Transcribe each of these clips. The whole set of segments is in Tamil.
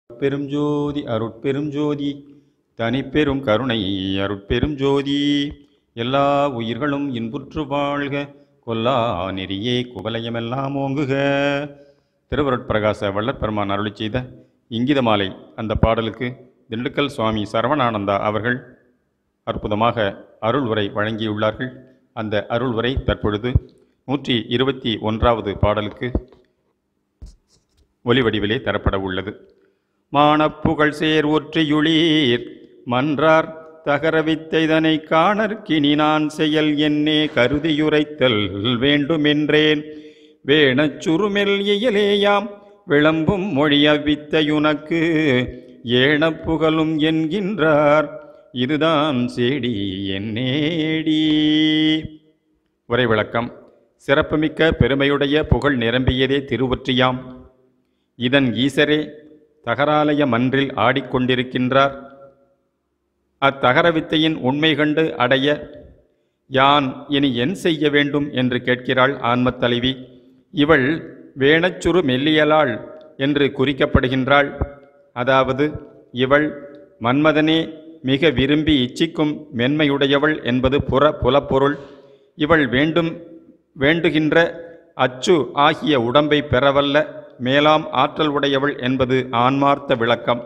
பெரும் ஜோதி அருட்பெரும் ஜோதி தனிப்பெரும் கருணை அருட்பெரும் ஜோதி எல்லா உயிர்களும் இன்புற்று வாழ்க கொல்லா நெறியே குவலயமெல்லாம் ஓங்குக. திருவருட்பிரகாச வள்ளற்பெருமான் அருளி செய்த இங்கித மாலை அந்த பாடலுக்கு திண்டுக்கல் சுவாமி சரவணானந்தா அவர்கள் அற்புதமாக அருள் உரை வழங்கியுள்ளார்கள். அந்த அருள் உரை தற்பொழுது 121வது பாடலுக்கு ஒலி வடிவிலே தரப்பட உள்ளது. மானப்புகழ் சேர் ஒற்றியுளீர் மன்றார் தகரவித்தைதனை காணற்கினி நான் செயல் என்னே கருதியுரைத்தல் வேண்டுமென்றேன். வேணச்சுருமெல் இயலேயாம் விளம்பும் மொழியவித்தையுனக்கு ஏணப்புகழும் என்கின்றார் இதுதான் சேடி என்னேடி. உரை விளக்கம். சிறப்புமிக்க பெருமையுடைய புகழ் நிரம்பியதே திருவொற்றியாம். இதன் ஈசரே தகராலய மன்றில் ஆடிக்கொண்டிருக்கின்றார். அத்தகரவித்தையின் உண்மை கண்டு அடைய யான் இனி என் செய்ய வேண்டும் என்று கேட்கிறாள் ஆன்மத் தலைவி. இவள் வேணச்சுரு மெல்லியலாள் என்று குறிக்கப்படுகின்றாள். அதாவது இவள் மன்மதனே மிக விரும்பி இச்சிக்கும் மென்மையுடையவள் என்பது புலப்பொருள். இவள் வேண்டுகின்ற அச்சு ஆகிய உடம்பை பெறவல்ல மேலாம் ஆற்றல் உடையவள் என்பது ஆன்மார்த்த விளக்கம்.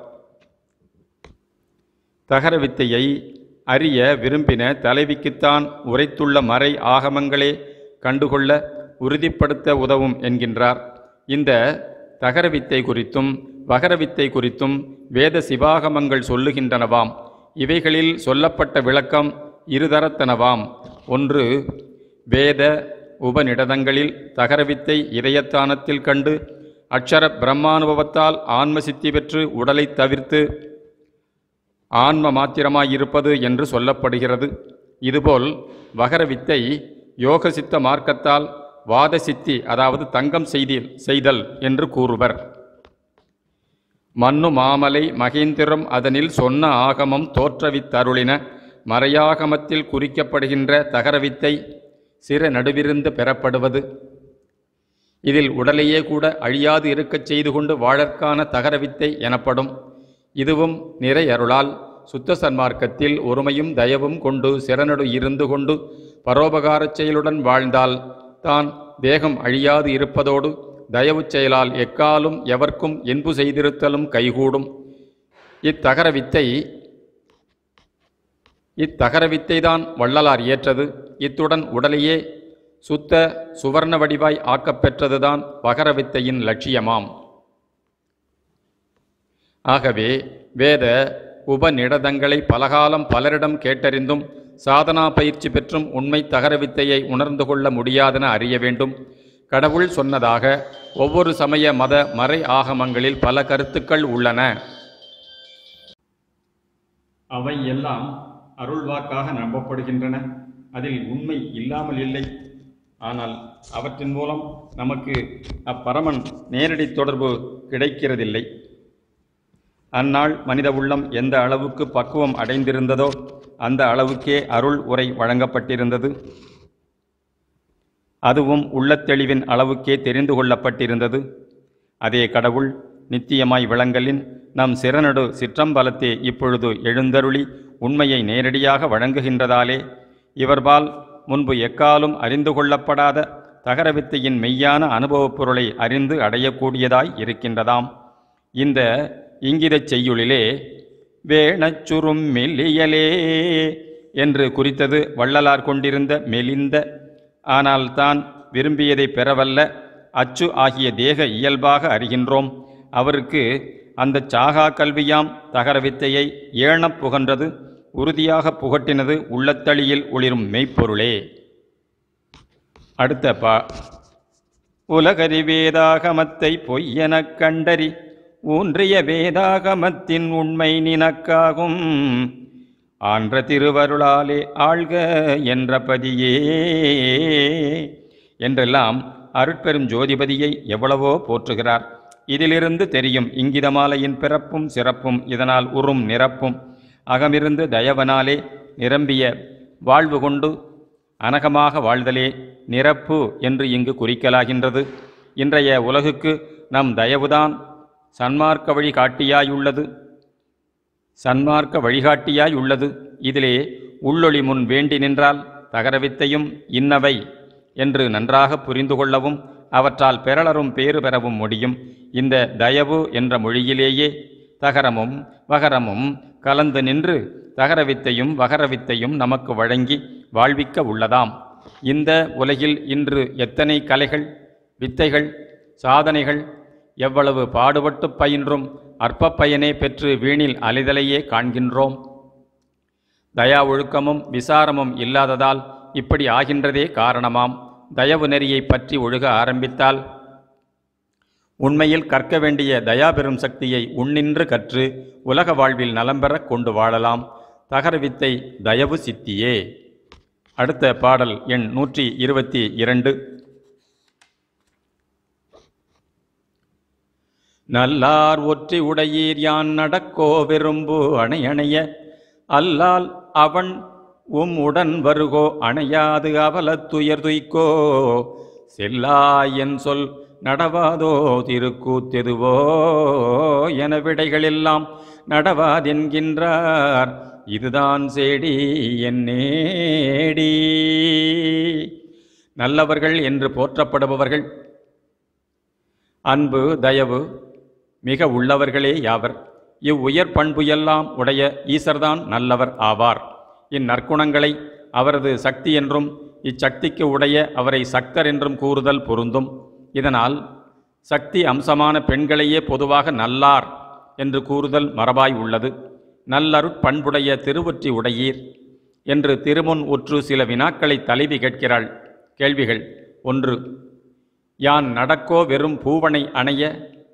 தகரவித்தையை அறிய விரும்பின தலைவிக்குத்தான் உரைத்துள்ள மறை ஆகமங்களே கண்டுகொள்ள உறுதிப்படுத்த உதவும் என்கின்றார். இந்த தகரவித்தை குறித்தும் வகரவித்தை குறித்தும் வேத சிவாகமங்கள் சொல்லுகின்றனவாம். இவைகளில் சொல்லப்பட்ட விளக்கம் இருதரத்தனவாம். ஒன்று, வேத உபநிடதங்களில் தகரவித்தை இதயத்தானத்தில் கண்டு அக்ஷர பிரம்மானுபவத்தால் ஆன்ம சித்தி பெற்று உடலை தவிர்த்து ஆன்ம மாத்திரமாயிருப்பது என்று சொல்லப்படுகிறது. இதுபோல் வகரவித்தை யோக சித்த மார்க்கத்தால் வாத சித்தி, அதாவது தங்கம் செய்தல் என்று கூறுவர். மன்னு மாமலை மகேந்திரம் அதனில் சொன்ன ஆகமம் தோற்றவித்தருளின மறையாகமத்தில் குறிக்கப்படுகின்ற தகரவித்தை சிற நடுவிருந்து பெறப்படுவது. இதில் உடலையே கூட அழியாது இருக்கச் செய்து கொண்டு வாழற்கான தகரவித்தை எனப்படும். இதுவும் நிறை அருளால் சுத்த சன்மார்க்கத்தில் ஒருமையும் தயவும் கொண்டு சிறநடு இருந்து கொண்டு பரோபகாரச் செயலுடன் வாழ்ந்தால் தான் தேகம் அழியாது இருப்பதோடு தயவு செயலால் எக்காலும் எவர்க்கும் என்பு செய்திருத்தலும் கைகூடும். இத்தகரவித்தை தான் வள்ளலார் இயற்றது. இத்துடன் உடலையே சுத்த சுவர்ண வடிவாய் ஆக்கப்பெற்றதுதான் வகரவித்தையின் லட்சியமாம். ஆகவே வேத உபநிடதங்களை பலகாலம் பலரிடம் கேட்டறிந்தும் சாதனா பயிற்சி பெற்றும் உண்மை தகரவித்தையை உணர்ந்து கொள்ள முடியாதென அறிய வேண்டும். கடவுள் சொன்னதாக ஒவ்வொரு சமய மத மறை ஆகமங்களில் பல கருத்துக்கள் உள்ளன. அவை எல்லாம் அருள்வாக்காக நம்பப்படுகின்றன. அதில் உண்மை இல்லாமல் இல்லை. ஆனால் அவற்றின் மூலம் நமக்கு அப்பரமன் நேரடி தொடர்பு கிடைக்கிறதில்லை. அந்நாள் மனித உள்ளம் எந்த அளவுக்கு பக்குவம் அடைந்திருந்ததோ அந்த அளவுக்கே அருள் உரை வழங்கப்பட்டிருந்தது. அதுவும் உள்ளத்தெளிவின் அளவுக்கே தெரிந்து கொள்ளப்பட்டிருந்தது. அதே கடவுள் நித்தியமாய் விளங்கலின் நம் சிறநடு சிற்றம்பலத்தே இப்பொழுது எழுந்தருளி உண்மையை நேரடியாக வழங்குகின்றதாலே இவர்பால் முன்பு எக்காலும் அறிந்து கொள்ளப்படாத தகரவித்தையின் மெய்யான அனுபவப் பொருளை அறிந்து அடையக்கூடியதாய் இருக்கின்றதாம். இந்த இங்கிதச் செய்யுளிலே வேணச்சுரும் மெல்லியலே என்று குறித்தது வள்ளலார் கொண்டிருந்த மெலிந்த ஆனால் தான் விரும்பியதை பெறவல்ல அச்சு ஆகிய தேக இயல்பாக அறிகின்றோம். அவருக்கு அந்த சாகா கல்வியாம் தகரவித்தையை ஏணப் புகன்றது, உறுதியாக புகட்டினது உள்ளத்தளியில் ஒளிரும் மெய்ப்பொருளே. அடுத்த உலகறி வேதாகமத்தை பொய்யெனக் கண்டறி ஊன்றிய வேதாகமத்தின் உண்மை நினக்காகும் ஆன்ற திருவருளாலே ஆள்க என்ற பதியே என்றெல்லாம் அருட்பெரும் ஜோதிபதியை எவ்வளவோ போற்றுகிறார். இதிலிருந்து தெரியும் இங்கிதமாலையின் பிறப்பும் சிறப்பும், இதனால் உறும் நிரப்பும். அகமிருந்து தயவனாலே நிரம்பிய வாழ்வு கொண்டு அனகமாக வாழ்தலே நிரப்பு என்று இங்கு குறிக்கலாகின்றது. இன்றைய உலகுக்கு நம் தயவுதான் சன்மார்க்க வழிகாட்டியாயுள்ளது. இதிலே உள்ளொளி முன் வேண்டி நின்றால் தகரவித்தையும் இன்னவை என்று நன்றாக புரிந்து கொள்ளவும் அவற்றால் பெறலரும் பேறு பெறவும் முடியும். இந்த தயவு என்ற மொழியிலேயே தகரமும் வகரமும் கலந்து நின்று தகரவித்தையும் வகரவித்தையும் நமக்கு வழங்கி வாழ்விக்க உள்ளதாம். இந்த உலகில் இன்று எத்தனை கலைகள், வித்தைகள், சாதனைகள், எவ்வளவு பாடுபட்டு பயின்றும் அற்ப பயனே பெற்று வீணில் அலைதலையே காண்கின்றோம். தயா ஒழுக்கமும் விசாரமும் இல்லாததால் இப்படி ஆகின்றதே காரணமாம். தயவு நெறியை பற்றி ஒழுக ஆரம்பித்தால் உண்மையில் கற்க வேண்டிய தயா பெறும் சக்தியை உன்னின்று கற்று உலக வாழ்வில் நலம்பெற கொண்டு வாழலாம். தகரவித்தை தயவு சித்தியே. அடுத்த பாடல் எண் 122. நல்லார் ஒற்றி உடையீர் யான் நடக்கோ விரும்பு அணையணைய அல்லால் அவன் உடன் வருகோ அணையாது அவலத்துயர் துய்க்கோ செல்லா என் சொல் நடவாதோ திருக்கூத்தெதுவோ என விடைகளெல்லாம் நடவாதென்கின்றார் இதுதான் சேடி என் நேடி. நல்லவர்கள் என்று போற்றப்படுபவர்கள் அன்பு தயவு மிக உள்ளவர்களே யாவர். இவ்வுயர் பண்பு எல்லாம் உடைய ஈசர்தான் நல்லவர் ஆவார். இந்நற்குணங்களை அவரது சக்தி என்றும் இச்சக்திக்கு உடைய அவரை சக்தர் என்றும் கூறுதல் பொருந்தும். இதனால் சக்தி அம்சமான பெண்களையே பொதுவாக நல்லார் என்று கூறுதல் மரபாய் உள்ளது. நல்லருட்பண்புடைய திருவொற்றி உடையீர் என்று திருமுன் உற்று சில வினாக்களை தலைவி கேட்கிறாள். கேள்விகள்: 1. யான் நடக்கோ வெறும் பூவனை அணைய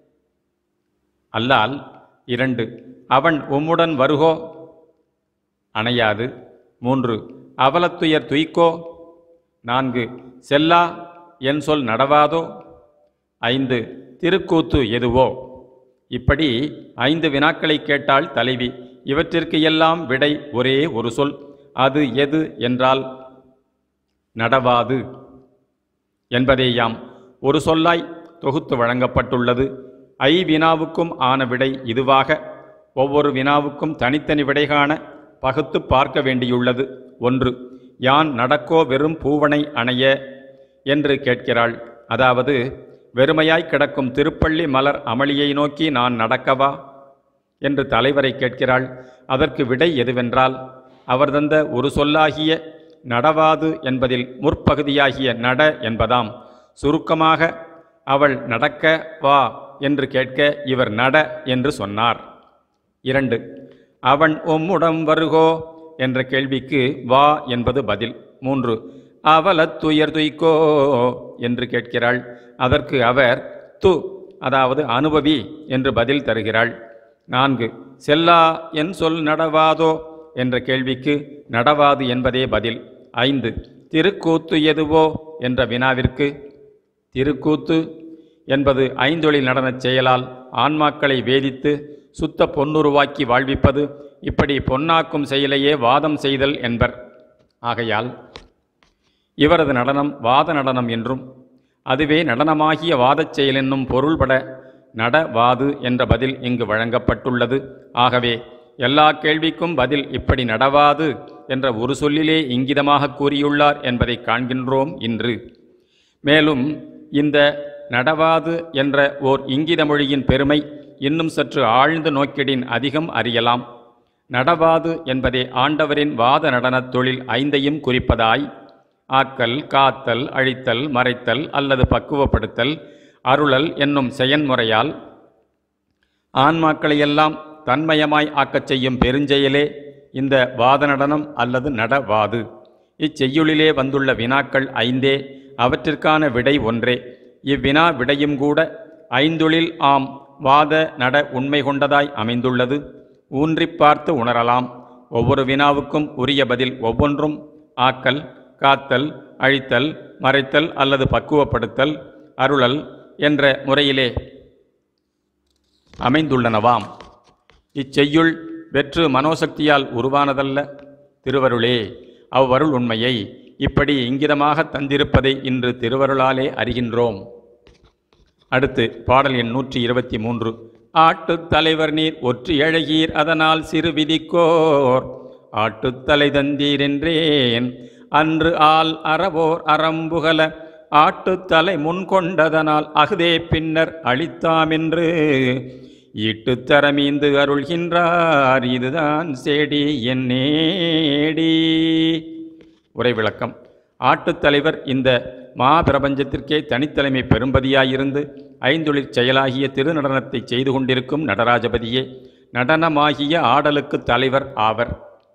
அல்லால். 2. அவன் உம்முடன் வருகோ அணையாது. 3. அவலத்துயர் துய்க்கோ. 4. செல்லா என் சொல் நடவாதோ. 5. திருக்கூத்து எதுவோ. இப்படி 5 வினாக்களை கேட்டாள் தலைவி. இவற்றிற்கு எல்லாம் விடை ஒரே ஒரு சொல். அது எது என்றால் நடவாது என்பதேயாம். ஒரு சொல்லாய் தொகுத்து வழங்கப்பட்டுள்ளது. வினாவுக்கும் ஆன விடை இதுவாக ஒவ்வொரு வினாவுக்கும் தனித்தனி விடை காண பகுத்து பார்க்க வேண்டியுள்ளது. 1. யான் நடக்கோ வெறும் பூவனை அணைய என்று கேட்கிறாள். அதாவது வெறுமையாய் கிடக்கும் திருப்பள்ளி மலர் அமளியை நோக்கி நான் நடக்கவா என்று தலைவரை கேட்கிறாள். அதற்கு விடை எதுவென்றால் அவர் தந்த ஒரு சொல்லாகிய நடவாது என்பதில் முற்பகுதியாகிய நட என்பதாம். சுருக்கமாக அவள் நடக்க வா என்று கேட்க இவர் நட என்று சொன்னார். 2. அவன் உம்முடன் வருகோ என்ற கேள்விக்கு வா என்பது பதில். 3. அவலத்துயர் துய்க்கோ என்று கேட்கிறாள். அதற்கு அவர் து அதாவது அனுபவி என்று பதில் தருகிறாள். 4. செல்லா என் சொல் நடவாதோ என்ற கேள்விக்கு நடவாது என்பதே பதில். 5. திருக்கூத்து எதுவோ என்ற வினாவிற்கு திருக்கூத்து என்பது ஐந்தொழில் நடனச் செயலால் ஆன்மாக்களை வேதித்து சுத்த பொன்னுருவாக்கி வாழ்விப்பது. இப்படி பொன்னாக்கும் செயலையே வாதம் செய்தல் என்பர். ஆகையால் இவரது நடனம் வாத நடனம் என்றும் அதுவே நடனமாகிய வாதச் செயல் என்னும் பொருள்பட நடவாது என்ற பதில் இங்கு வழங்கப்பட்டுள்ளது. ஆகவே எல்லா கேள்விக்கும் பதில் இப்படி நடவாது என்ற ஒரு சொல்லிலே இங்கிதமாக கூறியுள்ளார் என்பதை காண்கின்றோம் இன்று. மேலும் இந்த நடவாது என்ற ஓர் இங்கித மொழியின் பெருமை இன்னும் சற்று ஆழ்ந்து நோக்கிடின் அதிகம் அறியலாம். நடவாது என்பதே ஆண்டவரின் வாத நடனத் தொழில் 5ஐயும் குறிப்பதாய் ஆக்கல், காத்தல், அழித்தல், மறைத்தல் அல்லது பக்குவப்படுத்தல், அருளல் என்னும் செயன்முறையால் ஆன்மாக்களையெல்லாம் தன்மயமாய் ஆக்கச் செய்யும் பெருஞ்செயலே இந்த வாத நடனம் அல்லது நடவாது. இச்செய்யுளிலே வந்துள்ள வினாக்கள் 5. அவற்றிற்கான விடை ஒன்றே. இவ்வினா விடையும் கூட ஐந்தொழில் ஆம் வாத நட உண்மை கொண்டதாய் அமைந்துள்ளது. ஊன்றிப் பார்த்து உணரலாம். ஒவ்வொரு வினாவுக்கும் உரிய பதில் ஒவ்வொன்றும் ஆக்கல், காத்தல், அழித்தல், மறைத்தல் அல்லது பக்குவப்படுத்தல், அருளல் என்ற முறையிலே அமைந்துள்ளனவாம். இச்செய்யுள் வெற்று மனோசக்தியால் உருவானதல்ல, திருவருளே. அவ்வருள் உண்மையை இப்படி இங்கிதமாக தந்திருப்பதை இன்று திருவருளாலே அறிகின்றோம். அடுத்து பாடல் எண் 123. ஆட்டுத் தலைவர் நீர் ஒற்றி அழகீர் அதனால் சிறு விதிக்கோர் ஆட்டுத்தலை தந்தீர் என்றேன். அன்று ஆள் அறவோர் அறம்புகல ஆட்டுத்தலை முன்கொண்டதனால் அகுதே பின்னர் அளித்தாமென்று ஈட்டுத்தரமீந்து அருள்கின்றார் இதுதான் சேடி என் நேடி. உரை விளக்கம். ஆட்டுத்தலைவர் இந்த மாபிரபஞ்சத்திற்கே தனித்தலைமை பெரும்பதியாயிருந்து ஐந்தொழிற் செயலாகிய திருநடனத்தை செய்து கொண்டிருக்கும் நடராஜபதியே நடனமாகிய ஆடலுக்கு தலைவர் ஆவர்.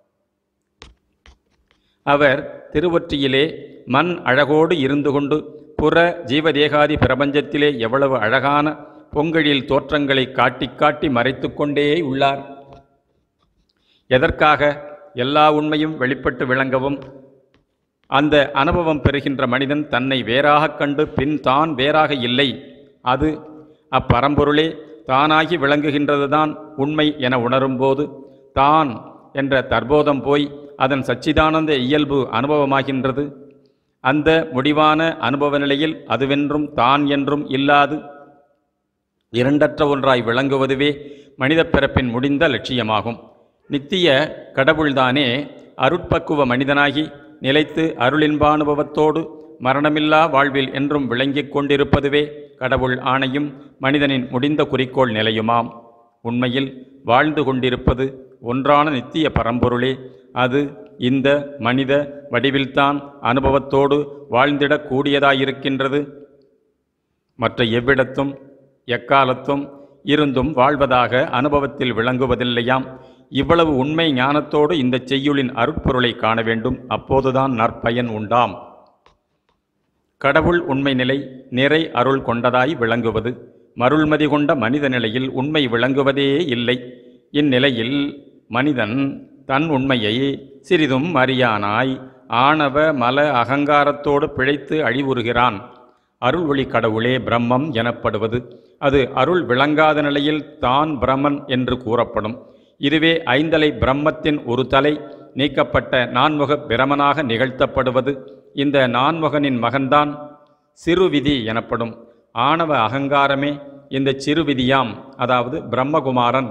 அவர் திருவொற்றியிலே மண் அழகோடு இருந்து கொண்டு புற ஜீவதேகாதி பிரபஞ்சத்திலே எவ்வளவு அழகான பொங்கழில் தோற்றங்களை காட்டி காட்டி மறைத்து கொண்டே உள்ளார். எதற்காக? எல்லா உண்மையும் வெளிப்பட்டு விளங்கவும். அந்த அனுபவம் பெறுகின்ற மனிதன் தன்னை வேறாகக் கண்டு பின் தான் வேறாக இல்லை, அது அப்பரம்பொருளே தானாகி விளங்குகின்றதுதான் உண்மை என உணரும்போது தான் என்ற தற்போதம் போய் அதன் சச்சிதானந்த இயல்பு அனுபவமாகின்றது. அந்த முடிவான அனுபவ நிலையில் அதுவென்றும் தான் என்றும் இல்லாது இரண்டற்ற ஒன்றாய் விளங்குவதுவே மனித பிறப்பின் முடிந்த லட்சியமாகும். நித்திய கடவுள்தானே அருட்பக்குவ மனிதனாகி நிலைத்து அருளின்பானுபவத்தோடு மரணமில்லா வாழ்வில் என்றும் விளங்கிக் கொண்டிருப்பதுவே கடவுள் ஆணையும் மனிதனின் முடிந்த குறிக்கோள் நிலையுமாம். உண்மையில் வாழ்ந்து கொண்டிருப்பது ஒன்றான நித்திய பரம்பொருளே. அது இந்த மனித வடிவில்தான் அனுபவத்தோடு வாழ்ந்திடக் கூடியதாயிருக்கின்றது. மற்ற எவ்விடத்தும் எக்காலத்தும் இருந்தும் வாழ்வதாக அனுபவத்தில் விளங்குவதில்லையாம். இவ்வளவு உண்மை ஞானத்தோடு இந்த செய்யுளின் அருட்பொருளை காண வேண்டும். அப்போதுதான் நற்பயன் உண்டாம். கடவுள் உண்மை நிலை நிறை அருள் கொண்டதாய் விளங்குவது. மருள்மதி கொண்ட மனித நிலையில் உண்மை விளங்குவதே இல்லை. இந்நிலையில் மனிதன் தன் உண்மையை சிறிதும் அறியானாய் ஆணவ மல அகங்காரத்தோடு பிழைத்து அழிவுறுகிறான். அருள் ஒளி கடவுளே பிரம்மம் எனப்படுவது. அது அருள் விளங்காத நிலையில் தான் பிரம்மன் என்று கூறப்படும். இதுவே ஐந்தலை பிரம்மத்தின் ஒரு தலை நீக்கப்பட்ட நான்முக பிரமனாக நிகழ்த்தப்படுவது. இந்த நான்முகனின் மகன்தான் சிறுவிதி எனப்படும். ஆணவ அகங்காரமே இந்த சிறுவிதியாம். அதாவது பிரம்மகுமாரன்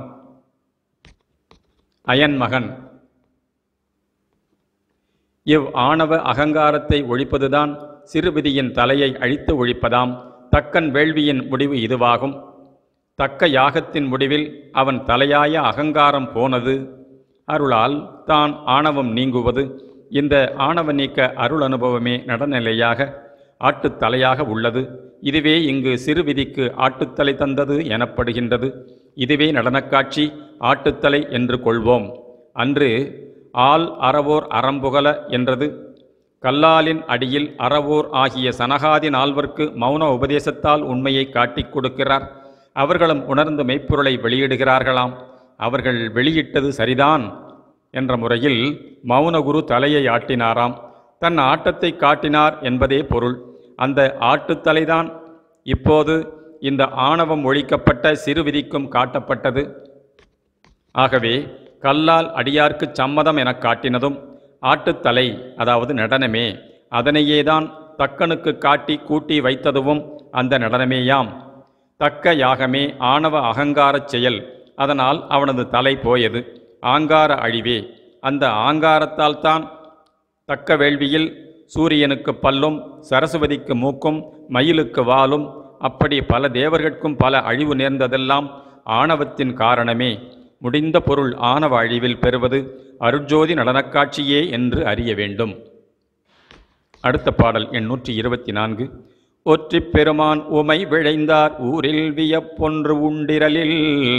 அயன் மகன். இவ் ஆணவ அகங்காரத்தை ஒழிப்பதுதான் சிறுவிதியின் தலையை அழித்து ஒழிப்பதாம். தக்கன் வேள்வியின் முடிவு இதுவாகும். தக்க யாகத்தின் முடிவில் அவன் தலையாய அகங்காரம் போனது. அருளால் தான் ஆணவம் நீங்குவது. இந்த ஆணவ நீக்க அருள் அனுபவமே நடநிலையாக ஆட்டுத்தலையாக உள்ளது. இதுவே இங்கு சிறுவிதிக்கு ஆட்டுத்தலை தந்தது எனப்படுகின்றது. இதுவே நடனக்காட்சி ஆட்டுத்தலை என்று கொள்வோம். அன்று ஆள் அறவோர் அறம்புகல என்றது. கல்லாலின் அடியில் அறவோர் ஆகிய சனகாதி நால்வர்க்கு மௌன உபதேசத்தால் உண்மையை காட்டிக் கொடுக்கிறார். அவர்களும் உணர்ந்து மெய்ப்பொருளை வெளியிடுகிறார்களாம். அவர்கள் வெளியிட்டது சரிதான் என்ற முறையில் மௌனகுரு தலையை ஆட்டினாராம். தன் ஆட்டத்தை காட்டினார் என்பதே பொருள். அந்த ஆட்டுத்தலைதான் இப்போது இந்த ஆணவம் ஒழிக்கப்பட்ட சிறுவிதிக்கும் காட்டப்பட்டது. ஆகவே கல்லால் அடியார்க்கு சம்மதம் எனக் காட்டினதும் ஆட்டுத்தலை, அதாவது நடனமே. அதனையேதான் தக்கனுக்கு காட்டி கூட்டி வைத்ததுவும் அந்த நடனமேயாம். தக்க யாகமே ஆணவ அகங்காரச் செயல். அதனால் அவனது தலை போயது. ஆங்கார அழிவே. அந்த ஆங்காரத்தால் தான் தக்க வேள்வியில் சூரியனுக்கு பல்லும் சரஸ்வதிக்கு மூக்கும் மயிலுக்கு வாலும் அப்படி பல தேவர்கட்கும் பல அழிவு நேர்ந்ததெல்லாம் ஆணவத்தின் காரணமே. முடிந்த பொருள் ஆணவ அழிவில் பெறுவது அருட்ஜோதி நடனக்காட்சியே என்று அறிய வேண்டும். அடுத்த பாடல் எண் 124. ஒற்றிப் பெருமான் உமை விழைந்தார் ஊரில் வியப்பொன்று உண்டிரலில்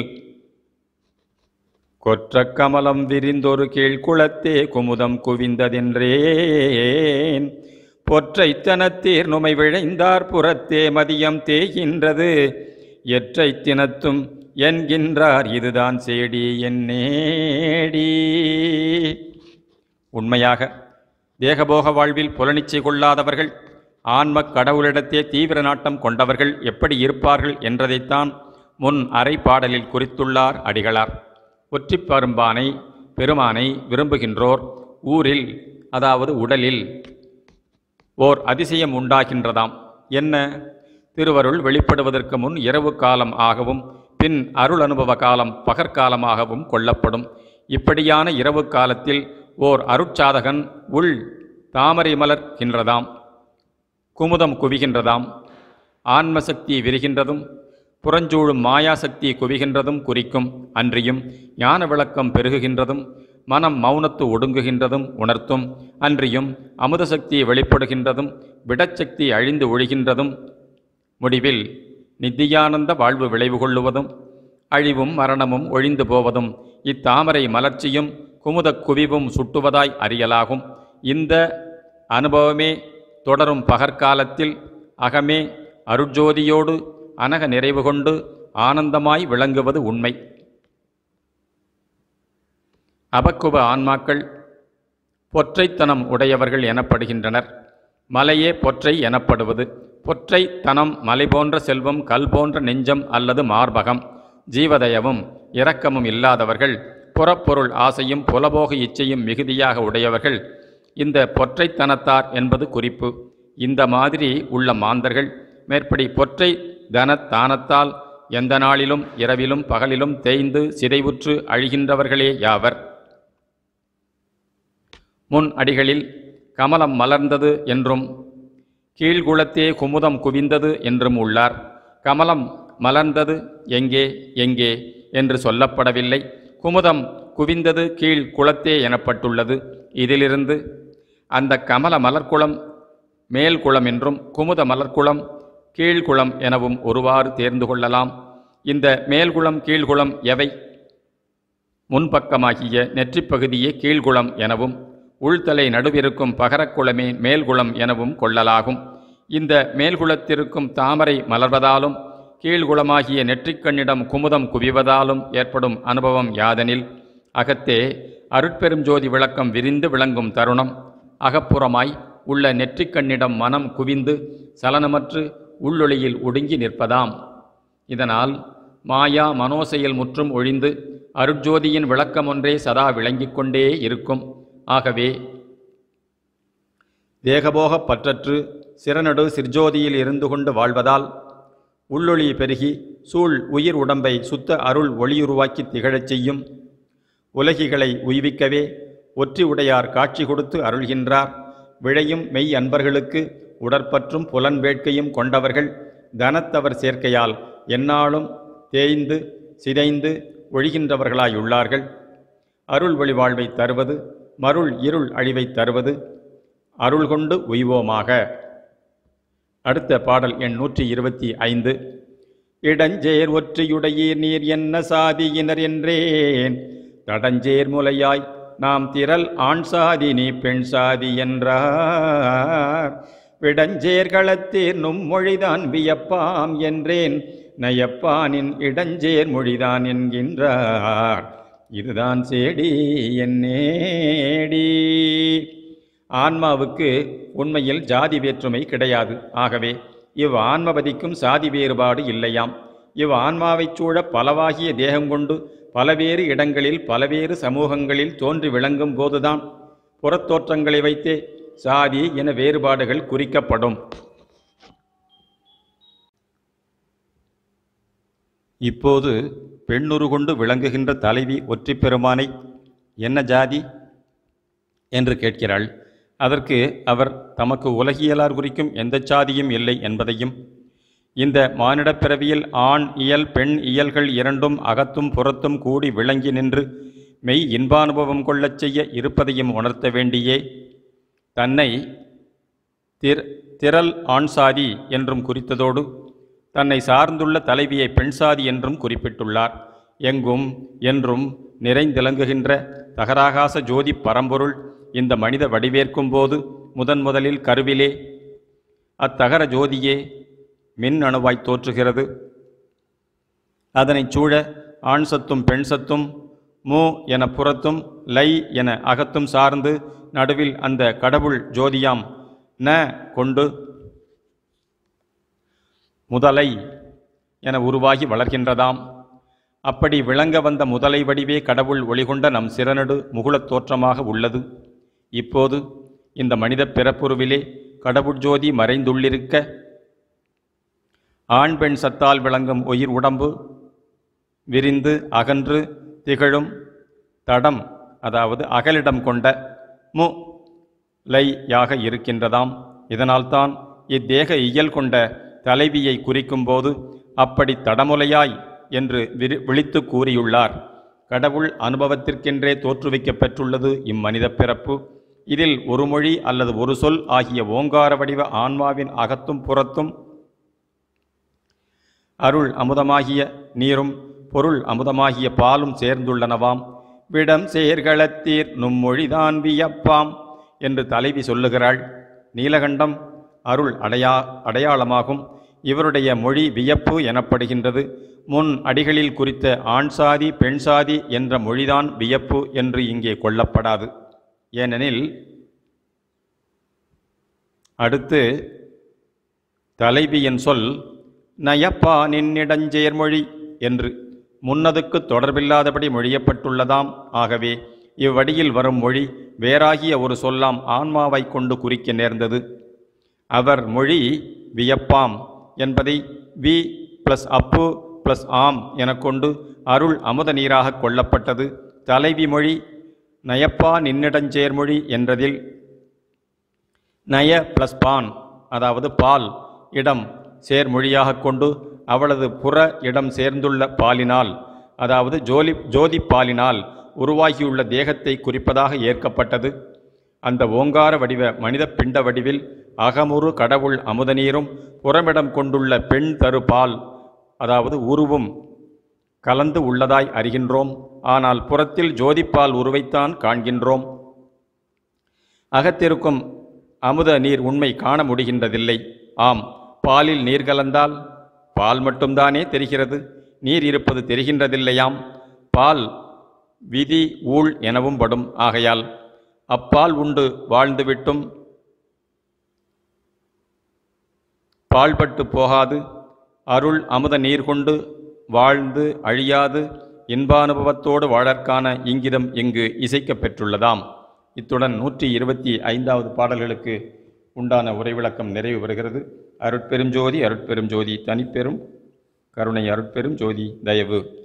கொற்ற கமலம் விரிந்தொரு கீழ்குளத்தே குமுதம் குவிந்ததென்றேன் பொற்றைத்தனத்தீர் நுமை விழைந்தார் புறத்தே மதியம் தேகின்றது எற்றைத்தினத்தும் என்கின்றார் இதுதான் சேடி என் நேடி. உண்மையாக தேகபோக வாழ்வில் புலனிச்சை கொள்ளாதவர்கள், ஆன்ம கடவுளிடத்தே தீவிர நாட்டம் கொண்டவர்கள் எப்படி இருப்பார்கள் என்றதைத்தான் முன் அரை பாடலில் குறித்துள்ளார் அடிகளார். ஒற்றிப் பெருமானை விரும்புகின்றோர் ஊரில், அதாவது உடலில் ஓர் அதிசயம் உண்டாகின்றதாம். என்ன? திருவருள் வெளிப்படுவதற்கு முன் இரவு காலம் ஆகவும் பின் அருள் அனுபவ காலம் பகற்காலமாகவும் கொள்ளப்படும். இப்படியான இரவு காலத்தில் ஓர் அருட்சாதகன் உள் தாமரை மலர்கின்றதாம், குமுதம் குவிகின்றதாம், ஆன்மசக்தி விரிகின்றதும் புறஞ்சூழும் மாயாசக்தி குவிகின்றதும் குறிக்கும். அன்றியும் ஞான விளக்கம் பெருகுகின்றதும் மனம் மௌனத்து ஒடுங்குகின்றதும் உணர்த்தும். அன்றியும் அமுதசக்தி வெளிப்படுகின்றதும் விடச்சக்தி அழிந்து ஒழிகின்றதும் முடிவில் நித்தியானந்த வாழ்வு விளைவு கொள்ளுவதும் அழிவும் மரணமும் ஒழிந்து போவதும் இத்தாமரை மலர்ச்சியும் குமுதக் குவிவும் சுட்டுவதாய் அறியலாகும். இந்த அனுபவமே தொடரும் பகற்காலத்தில் அகமே அருட்ஜோதியோடு அனக நிறைவு கொண்டு ஆனந்தமாய் விளங்குவது உண்மை. அபக்குவ ஆன்மாக்கள் பொற்றைத்தனம் உடையவர்கள் எனப்படுகின்றனர். மலையே பொற்றை எனப்படுவது. பொற்றை தனம் மலை போன்ற செல்வம், கல் போன்ற நெஞ்சம் அல்லது மார்பகம், ஜீவதயவும் இரக்கமும் இல்லாதவர்கள், புறப்பொருள் ஆசையும் புலபோக இச்சையும் மிகுதியாக உடையவர்கள் இந்த பொற்றைத்தனத்தார் என்பது குறிப்பு. இந்த மாதிரி உள்ள மாந்தர்கள் மேற்படி பொற்றை தனத்தானத்தால் எந்த நாளிலும் இரவிலும் பகலிலும் தேய்ந்து சிதைவுற்று அழிகின்றவர்களே யாவர். முன் அடிகளில் கமலம் மலர்ந்தது என்றும் கீழ்குளத்தே குமுதம் குவிந்தது என்றும் உள்ளார். கமலம் மலர்ந்தது எங்கே எங்கே என்று சொல்லப்படவில்லை. குமுதம் குவிந்தது கீழ் குளத்தே எனப்பட்டுள்ளது. இதிலிருந்து அந்த கமல மலர்குளம் மேல்குளம் என்றும் குமுத மலர்குளம் கீழ்குளம் எனவும் ஒருவாறு தேர்ந்து கொள்ளலாம். இந்த மேல்குளம் கீழ்குளம் எவை? முன்பக்கமாகிய நெற்றிப்பகுதியே கீழ்குளம் எனவும் உள்தலை நடுவிருக்கும் பகரக்குளமே மேல்குளம் எனவும் கொள்ளலாகும். இந்த மேல்குளத்திற்கும் தாமரை மலர்வதாலும் கீழ்குளமாகிய நெற்றிக்கண்ணிடம் குமுதம் குவிவதாலும் ஏற்படும் அனுபவம் யாதெனில், அகத்தே அருட்பெரும் ஜோதி விளக்கம் விரிந்து விளங்கும் தருணம் அகப்புறமாய் உள்ள நெற்றிக்கண்ணிடம் மனம் குவிந்து சலனமற்று உள்ளொளியில் ஒடுங்கி நிற்பதாம். இதனால் மாயா மனோசெயல் முற்றும் ஒழிந்து அருட்ஜோதியின் விளக்கம் ஒன்றே சதா விளங்கிக் கொண்டே இருக்கும். ஆகவே தேகபோக பற்றற்று சிறநடு சிற்ஜோதியில் இருந்து கொண்டு வாழ்வதால் உள்ளொளி பெருகி சூழ் உயிர் உடம்பை சுத்த அருள் ஒளியுருவாக்கி திகழச் செய்யும். உலகிகளை உய்விக்கவே ஒற்றி உடையார் காட்சி கொடுத்து அருள்கின்றார். விழையும் மெய் அன்பர்களுக்கு உடற்பற்றும் புலன் வேட்கையும் கொண்டவர்கள் தனத்தவர் சேர்க்கையால் எந்நாளும் தேய்ந்து சிதைந்து ஒழிகின்றவர்களாயுள்ளார்கள். அருள் வழிவாழ்வை தருவது மருள் இருள் அழிவை தருவது அருள் கொண்டு உய்வோமாக. அடுத்த பாடல் எண் 125. இடஞ்சேர் ஒற்றியுடையீர் நீர் என்ன சாதியினர் என்றேன், தடஞ்சேர் முலையாய் நாம் திரள் ஆண் சாதி நீ பெண் சாதி என்றார். விடஞ்சேர்களத்தீர் நும்மொழிதான் வியப்பாம் என்றேன், நயப்பானின் இடஞ்சேர் மொழிதான் என்கின்றார். இதுதான் சேடி என்னேடி. ஆன்மாவுக்கு உண்மையில் ஜாதி வேற்றுமை கிடையாது. ஆகவே இவ் ஆன்மபதிக்கும் சாதி வேறுபாடு இல்லையாம். இவ் ஆன்மாவைச் சூழ பலவாகிய தேகங்கொண்டு பலவேறு இடங்களில் பலவேறு சமூகங்களில் தோன்றி விளங்கும் போதுதான் புறத்தோற்றங்களை வைத்தே சாதி என வேறுபாடுகள் குறிக்கப்படும். இப்போது பெண்ணுரு கொண்டு விளங்குகின்ற தலைவி ஒற்றி பெருமானை என்ன ஜாதி என்று கேட்கிறாள். அதற்கு அவர் தமக்கு உலகியலார் குறிக்கும் எந்த சாதியும் இல்லை என்பதையும், இந்த மானிடப் பிறவியில் ஆண் இயல் பெண் இயல்கள் இரண்டும் அகத்தும் புறத்தும் கூடி விளங்கி நின்று மெய் இன்பானுபவம் கொள்ளச் செய்ய இருப்பதையும் உணர்த்த வேண்டியே தன்னை திரள் ஆண் சாதி என்றும் குறித்ததோடு தன்னை சார்ந்துள்ள தலைவியை பெண் சாதி என்றும் குறிப்பிட்டுள்ளார். எங்கும் என்றும் நிறைந்திலங்குகின்ற தகராகாச ஜோதி பரம்பொருள் இந்த மனித வடிவேற்கும் போது முதலில் கருவிலே அத்தகர ஜோதியே மின் அணுவாய் தோற்றுகிறது. அதனைச் சூழ ஆண் சத்தும் பெண் சத்தும் மு என புறத்தும் லை என அகத்தும் சார்ந்து நடுவில் அந்த கடவுள் ஜோதியாம் ந கொண்டு முதலை என உருவாகி வளர்கின்றதாம். அப்படி விளங்க வந்த முதலை வடிவே கடவுள் ஒளிகொண்ட நம் சிறநடு முகுளத் தோற்றமாக உள்ளது. இப்போது இந்த மனித பிறப்புருவிலே கடவுட்ஜோதி மறைந்துள்ளிருக்க ஆண் பெண் சத்தால் விளங்கும் உயிர் உடம்பு விரிந்து அகன்று திகழும் தடம், அதாவது அகலிடம் கொண்ட மு லையாக இருக்கின்றதாம். இதனால்தான் இத்தேக இயல் கொண்ட தலைவியை குறிக்கும்போது அப்படி தடமுலையாய் என்று விழித்து கூறியுள்ளார். கடவுள் அனுபவத்திற்கென்றே தோற்றுவிக்கப்பெற்றுள்ளது இம்மனித பிறப்பு. இதில் ஒரு மொழி அல்லது ஒரு சொல் ஆகிய ஓங்கார வடிவ ஆன்மாவின் அகத்தும் புறத்தும் அருள் அமுதமாகிய நீரும் பொருள் அமுதமாகிய பாலும் சேர்ந்துள்ளனவாம். விடம் சேர்களத்தீர் நும்மொழிதான் வியப்பாம் என்று தலைவி சொல்லுகிறாள். நீலகண்டம் அருள் அடையாளமாகும். இவருடைய மொழி வியப்பு எனப்படுகின்றது. முன் அடிகளில் குறித்த ஆண் சாதி பெண் சாதி என்ற மொழிதான் வியப்பு என்று இங்கே கொள்ளப்படாது. ஏனெனில் அடுத்து தலைவியின் சொல் நயப்பா நின்னிடஞ்சேர்மொழி என்று முன்னதுக்கு தொடர்பில்லாதபடி மொழியப்பட்டுள்ளதாம். ஆகவே இவ்வடியில் வரும் மொழி வேறாகிய ஒரு சொல்லாம் ஆன்மாவை கொண்டு குறிக்க நேர்ந்தது. அவர் மொழி வியப்பாம் என்பதை வி ப்ளஸ் அப்பு ப்ளஸ் ஆம் என கொண்டு அருள் அமுத நீராக கொள்ளப்பட்டது. தலைவி மொழி நயப்பா நின்னிடஞ்சேர்மொழி என்றதில் நய ப்ளஸ் பான், அதாவது பால் இடம் சேர்மொழியாக கொண்டு அவளது புற இடம் சேர்ந்துள்ள பாலினால், அதாவது ஜோதி பாலினால் உருவாகியுள்ள தேகத்தை குறிப்பதாக ஏற்கப்பட்டது. அந்த ஓங்கார வடிவ மனித பிண்ட வடிவில் அகமுறு கடவுள் அமுதநீரும் புறமிடம் கொண்டுள்ள பெண் தரு பால், அதாவது உருவும் கலந்து உள்ளதாய் அறிகின்றோம். ஆனால் புறத்தில் ஜோதிப்பால் உருவைத்தான் காண்கின்றோம். அகத்திருக்கும் அமுத நீர் உண்மை காண முடிகின்றதில்லை. ஆம், பாலில் நீர் கலந்தால் பால் மட்டும்தானே தெரிகிறது, நீர் இருப்பது தெரிகின்றதில்லையாம். பால் விதி ஊழ் எனவும் படும். ஆகையால் அப்பால் உண்டு வாழ்ந்துவிட்டும் பால்பட்டு போகாது அருள் அமுத நீர் கொண்டு வாழ்ந்து அழியாது இன்பானுபவத்தோடு வாழற்கான இங்கிதம் இங்கு இசைக்கப் பெற்றுள்ளதாம். இத்துடன் 125வது பாடல்களுக்கு உண்டான உரைவிளக்கம் நிறைவு பெறுகிறது. அருட்பெரும் ஜோதி அருட்பெரும் ஜோதி தனிப்பெரும் கருணை அருட்பெரும் ஜோதி தயவு.